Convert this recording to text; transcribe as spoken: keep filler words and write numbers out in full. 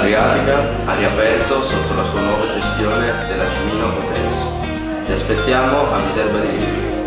Adriatica ha riaperto sotto la sua nuova gestione della Cimino Hotels. Ti aspettiamo a Viserba di Rimini.